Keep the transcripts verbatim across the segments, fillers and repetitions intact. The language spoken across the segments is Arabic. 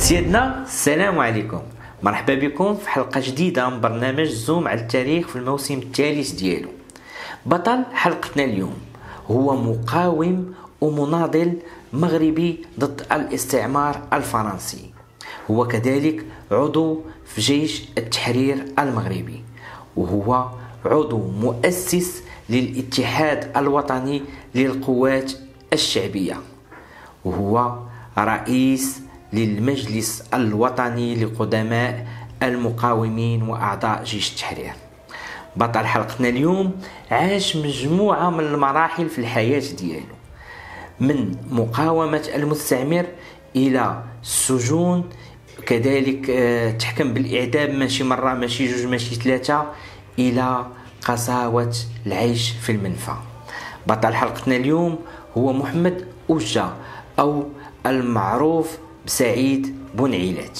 سيدنا السلام عليكم، مرحبا بكم في حلقة جديدة من برنامج زوم على التاريخ في الموسم الثالث ديالو. بطل حلقتنا اليوم هو مقاوم ومناضل مغربي ضد الاستعمار الفرنسي، هو كذلك عضو في جيش التحرير المغربي، وهو عضو مؤسس للاتحاد الوطني للقوات الشعبية، وهو رئيس للمجلس الوطني لقدماء المقاومين وأعضاء جيش التحرير. بطل حلقتنا اليوم عاش مجموعة من المراحل في الحياة ديالو، من مقاومة المستعمر إلى السجون، كذلك تحكم بالإعدام ماشي مرة ماشي جوج ماشي ثلاثة، إلى قساوة العيش في المنفى. بطل حلقتنا اليوم هو محمد أوجة، أو المعروف بسعيد بونعيلات.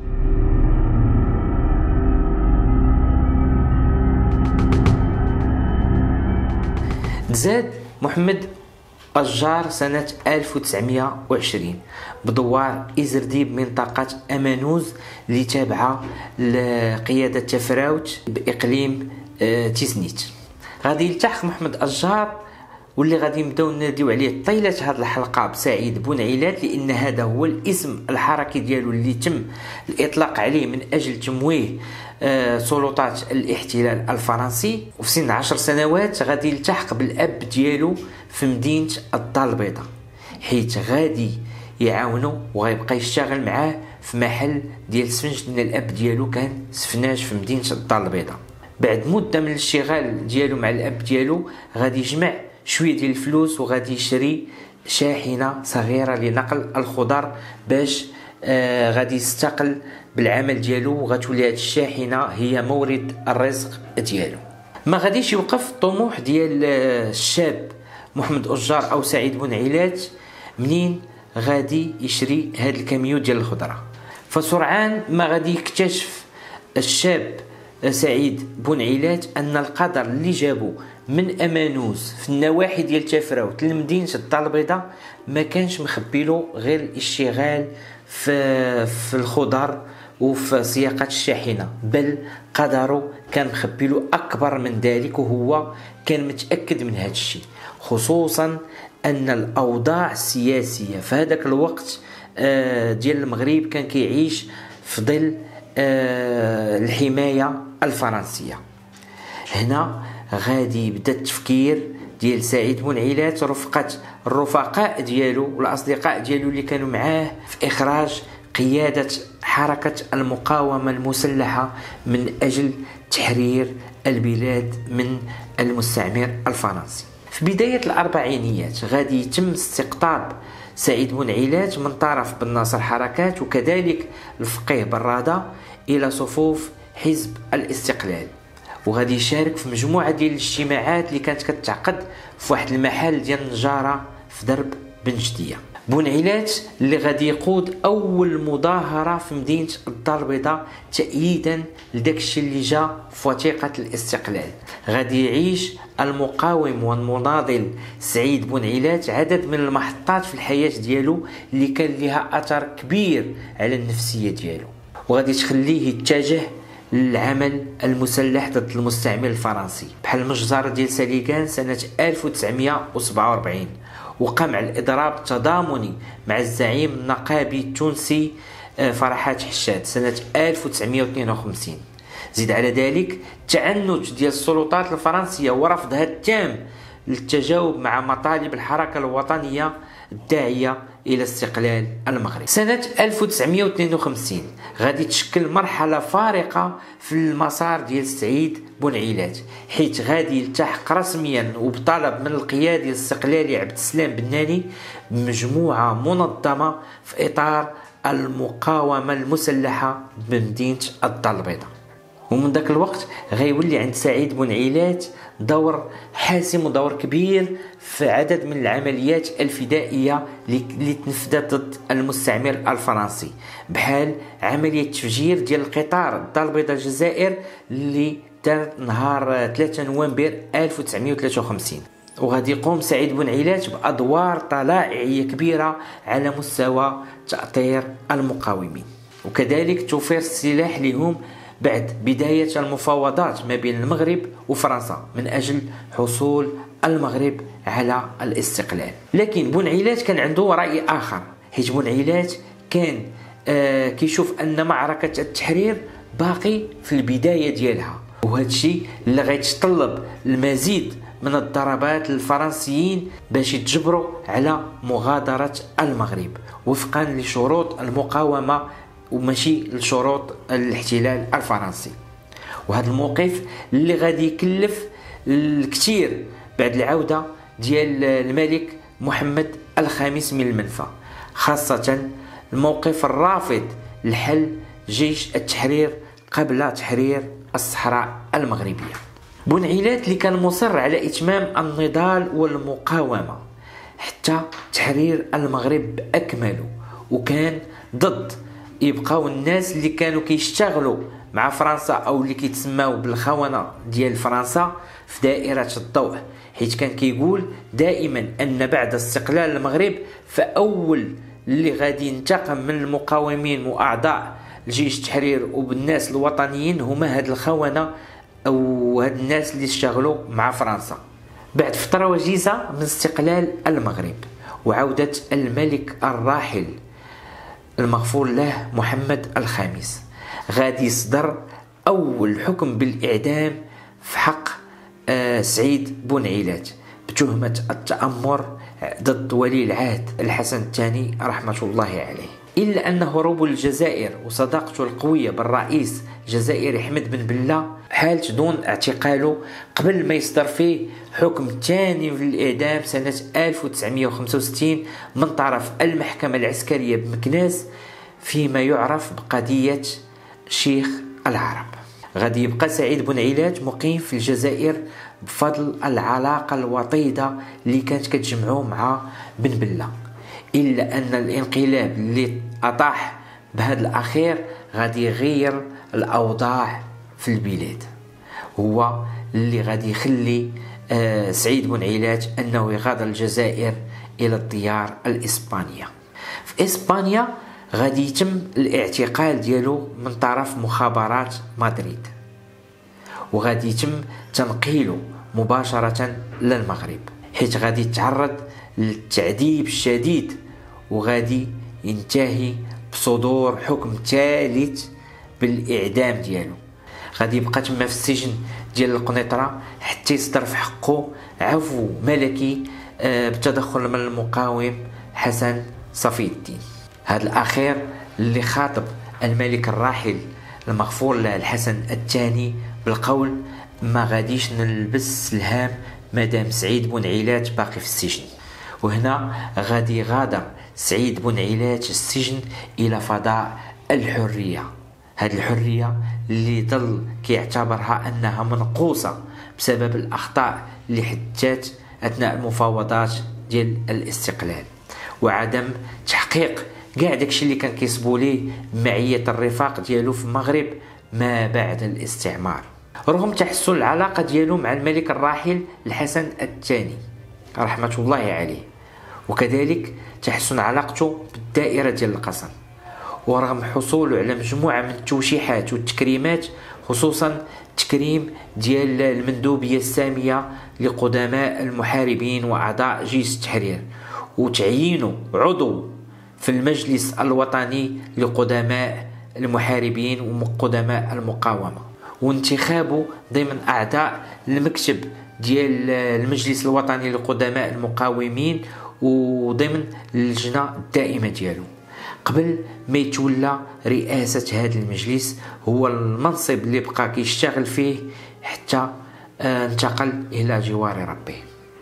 تزاد محمد أجار سنة ألف وتسعمائة وعشرين بدوار إزردي بمنطقة أمانوز اللي تابعة لقيادة تفراوت بإقليم تيزنيت. غادي يلتحق محمد أجار واللي غادي نبداو ناديو عليه طيله هذه الحلقه بسعيد بونعيلات، لان هذا هو الاسم الحركي ديالو اللي تم الاطلاق عليه من اجل تمويه آه سلطات الاحتلال الفرنسي. وفي سن عشر سنوات غادي يلتحق بالاب ديالو في مدينه الدار البيضاء، حيث غادي يعاونو وغيبقى يشتغل معاه في محل ديال السفنج، لان الاب ديالو كان سفناج في مدينه الدار البيضاء. بعد مده من الاشتغال ديالو مع الاب ديالو غادي يجمع شويه ديال الفلوس وغادي يشري شاحنه صغيره لنقل الخضر باش آه غادي يستقل بالعمل ديالو، وغتولي هذه الشاحنه هي مورد الرزق ديالو. ما غاديش يوقف الطموح ديال آه الشاب محمد أجار او سعيد بونعيلات منين غادي يشري هذا الكاميو ديال الخضره. فسرعان ما غادي يكتشف الشاب سعيد بونعيلات ان القدر اللي جابو من امانوس في النواحي ديال تفراوت لمدينه الدار البيضاء ما كانش مخبيلو غير الاشتغال في في الخضر وفي سياقات الشاحنه، بل قدره كان مخبيلو اكبر من ذلك، وهو كان متاكد من هذا الشيء، خصوصا ان الاوضاع السياسيه في هذاك الوقت ديال المغرب كان كيعيش في ظل الحمايه الفرنسيه. هنا غادي يبدا التفكير ديال سعيد بونعيلات رفقة الرفقاء ديالو والاصدقاء ديالو اللي كانوا معاه في اخراج قيادة حركة المقاومة المسلحة من اجل تحرير البلاد من المستعمر الفرنسي. في بداية الاربعينيات غادي يتم استقطاب سعيد بونعيلات من طرف بن ناصر حركات وكذلك الفقيه برادة الى صفوف حزب الاستقلال، وغادي يشارك في مجموعه ديال الاجتماعات اللي كانت كتعقد في واحد المحل ديال النجاره في درب بن جديه. بونعيلات اللي غادي يقود اول مظاهره في مدينه الدار البيضاء تأييدا لداك الشيء اللي جا في وثيقه الاستقلال. غادي يعيش المقاوم والمناضل سعيد بونعيلات عدد من المحطات في الحياه ديالو اللي كان لها اثر كبير على النفسيه ديالو، وغادي تخليه يتجه للعمل المسلح ضد المستعمر الفرنسي، بحال مجزرة ديال ساليغان سنة ألف وتسعمائة وسبعة وأربعين، وقام على الإضراب التضامني مع الزعيم النقابي التونسي فرحات حشاد سنة ألف وتسعمائة واثنين وخمسين. زيد على ذلك التعنت ديال السلطات الفرنسية ورفضها التام للتجاوب مع مطالب الحركة الوطنية الداعية إلى استقلال المغرب. سنة ألف وتسعمائة واثنين وخمسين غادي تشكل مرحلة فارقة في المسار ديال سعيد بونعيلات، حيث غادي يلتحق رسميا وبطلب من القيادي الاستقلالي عبد السلام بناني بمجموعة منظمة في إطار المقاومة المسلحة بمدينة الدار البيضاء. ومن ذاك الوقت غيولي عند سعيد بونعيلات دور حاسم ودور كبير في عدد من العمليات الفدائية اللي تنفذت ضد المستعمر الفرنسي، بحال عملية تفجير ديال القطار الدار البيضاء الجزائر اللي دار نهار ثلاثة نوفمبر ألف وتسعمائة وثلاثة وخمسين. وغادي يقوم سعيد بونعيلات بأدوار طلائعية كبيرة على مستوى تأطير المقاومين. وكذلك توفير السلاح لهم بعد بداية المفاوضات ما بين المغرب وفرنسا من أجل حصول المغرب على الاستقلال. لكن بونعيلات كان عنده رأي آخر، حيث بونعيلات كان آه كيشوف أن معركة التحرير باقي في البداية ديالها، وهذا الشيء اللي غيتطلب المزيد من الضربات للفرنسيين باش يتجبروا على مغادرة المغرب وفقا لشروط المقاومة وماشي لشروط الاحتلال الفرنسي. وهذا الموقف اللي غادي يكلف الكثير بعد العودة ديال الملك محمد الخامس من المنفى، خاصة الموقف الرافض لحل جيش التحرير قبل تحرير الصحراء المغربية. بونعيلات اللي كان مصر على إتمام النضال والمقاومة حتى تحرير المغرب بأكمله، وكان ضد يبقاو الناس اللي كانوا كيشتغلوا مع فرنسا او اللي كيتسماو بالخونه ديال فرنسا في دائره الضوء، حيث كان كيقول دائما ان بعد استقلال المغرب فاول اللي غادي ينتقم من المقاومين واعضاء الجيش التحرير وبالناس الوطنيين هما هاد الخونه او هاد الناس اللي اشتغلوا مع فرنسا. بعد فتره وجيزه من استقلال المغرب وعوده الملك الراحل المغفور له محمد الخامس، غادي يصدر أول حكم بالإعدام في حق آه سعيد بونعيلات بتهمة التأمر ضد ولي العهد الحسن الثاني رحمة الله عليه. إلا أن هروب الجزائر وصداقته القوية بالرئيس الجزائري أحمد بن بلة حالت دون اعتقاله قبل ما يصدر فيه حكم ثاني بالإعدام سنة ألف وتسعمائة وخمسة وستين من طرف المحكمة العسكرية بمكناس فيما يعرف بقضية شيخ العرب. غادي يبقى سعيد بونعيلات مقيم في الجزائر بفضل العلاقة الوطيدة اللي كانت كتجمعه مع بن بلة، إلا أن الانقلاب اللي أطاح بهذا الأخير غادي يغير الأوضاع في البلاد، هو اللي غادي يخلي آه سعيد بونعيلات أنه يغادر الجزائر إلى الديار الإسبانية. في إسبانيا غادي يتم الاعتقال ديالو من طرف مخابرات مدريد، وغادي يتم تنقيله مباشرة للمغرب، حيث غادي يتعرض للتعذيب الشديد وغادي ينتهي بصدور حكم ثالث بالإعدام ديالو. غادي يبقى تما في السجن ديال القنيطرة حتى يصدر في حقه عفو ملكي بتدخل من المقاوم حسن صفي الدين. هذا الأخير اللي خاطب الملك الراحل المغفور له الحسن الثاني بالقول ما غاديش نلبس الهام مادام سعيد بونعيلات باقي في السجن. وهنا غادي يغادر سعيد بونعيلات السجن إلى فضاء الحرية، هذه الحرية اللي ظل كيعتبرها أنها منقوصة بسبب الأخطاء اللي حدثت أثناء المفاوضات ديال الاستقلال وعدم تحقيق كاع داكشي اللي كان كيصبوا ليه معية الرفاق ديالو في المغرب ما بعد الاستعمار، رغم تحسن العلاقة ديالو مع الملك الراحل الحسن الثاني رحمة الله عليه، وكذلك تحسن علاقته بالدائرة ديال القصر، ورغم حصوله على مجموعة من التوشيحات والتكريمات، خصوصا تكريم ديال المندوبية السامية لقدماء المحاربين وأعضاء جيش التحرير، وتعيينه عضو في المجلس الوطني لقدماء المحاربين وقدماء المقاومة، وانتخابه ضمن أعضاء المكتب ديال المجلس الوطني لقدماء المقاومين وضمن اللجنة الدائمة ديالو قبل ما يتولى رئاسة هذا المجلس، هو المنصب اللي بقى كيشتغل فيه حتى انتقل إلى جوار ربه.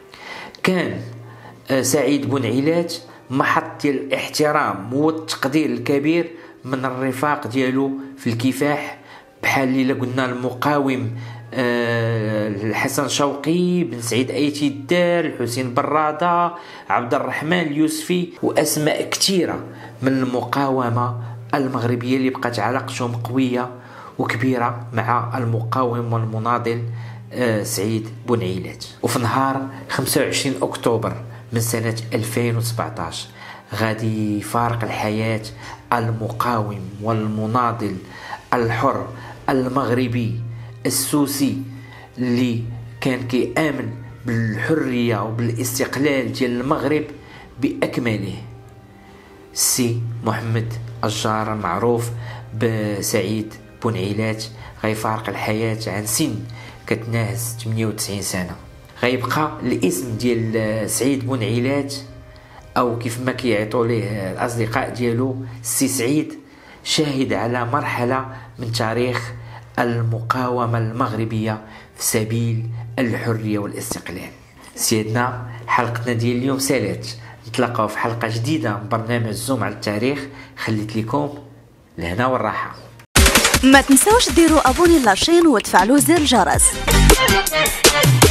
كان سعيد بونعيلات محط ديال الاحترام والتقدير الكبير من الرفاق ديالو في الكفاح، بحال اللي قلنا المقاوم الحسن شوقي، بن سعيد ايتي الدار، الحسين برادة، عبد الرحمن اليوسفي، واسماء كثيره من المقاومه المغربيه اللي بقات علاقتهم قويه وكبيره مع المقاوم والمناضل سعيد بونعيلات. وفي نهار خمسة وعشرين أكتوبر من سنة ألفين وسبعطاش غادي يفارق الحياة المقاوم والمناضل الحر المغربي السوسي اللي كان كيآمن بالحرية وبالاستقلال ديال المغرب بأكمله. السي محمد الجار المعروف بسعيد بونعيلات غيفارق الحياة عن سن كتناهز ثمانية وتسعين سنة. غيبقى الاسم ديال سعيد بونعيلات او كيف ما كيعيطوا ليه الاصدقاء ديالو السي سعيد شاهد على مرحلة من تاريخ المقاومة المغربية في سبيل الحرية والاستقلال. سيدنا حلقتنا ديال اليوم سالات، نتلاقاو في حلقة جديدة من برنامج زوم على التاريخ. خليت لكم الهنا والراحة. ما تنساوش ديروا ابوني لاشين وتفعلوا زر الجرس.